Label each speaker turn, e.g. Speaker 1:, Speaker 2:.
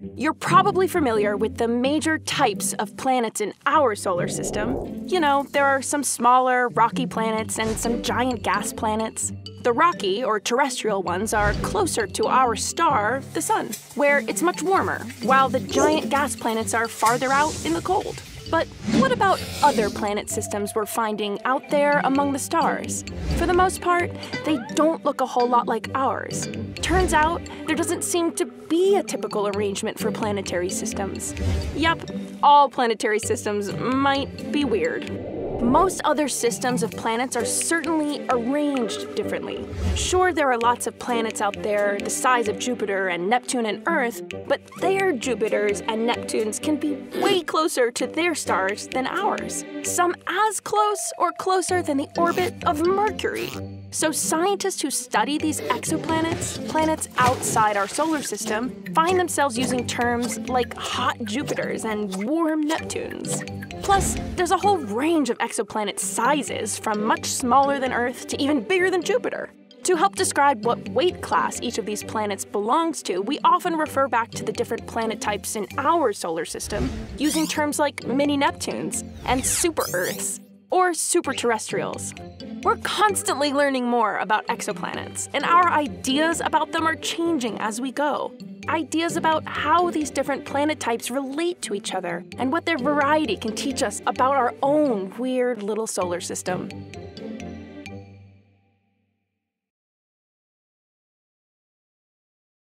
Speaker 1: You're probably familiar with the major types of planets in our solar system. You know, there are some smaller, rocky planets and some giant gas planets. The rocky, or terrestrial ones, are closer to our star, the Sun, where it's much warmer, while the giant gas planets are farther out in the cold. But what about other planet systems we're finding out there among the stars? For the most part, they don't look a whole lot like ours. Turns out, there doesn't seem to be a typical arrangement for planetary systems. Yep, all planetary systems might be weird. Most other systems of planets are certainly arranged differently. Sure, there are lots of planets out there the size of Jupiter and Neptune and Earth, but their Jupiters and Neptunes can be way closer to their stars than ours. Some as close or closer than the orbit of Mercury. So scientists who study these exoplanets, planets outside our solar system, find themselves using terms like hot Jupiters and warm Neptunes. Plus, there's a whole range of exoplanet sizes, from much smaller than Earth to even bigger than Jupiter. To help describe what weight class each of these planets belongs to, we often refer back to the different planet types in our solar system, using terms like mini-Neptunes and super-Earths, or super-terrestrials. We're constantly learning more about exoplanets, and our ideas about them are changing as we go. Ideas about how these different planet types relate to each other, and what their variety can teach us about our own weird little solar system.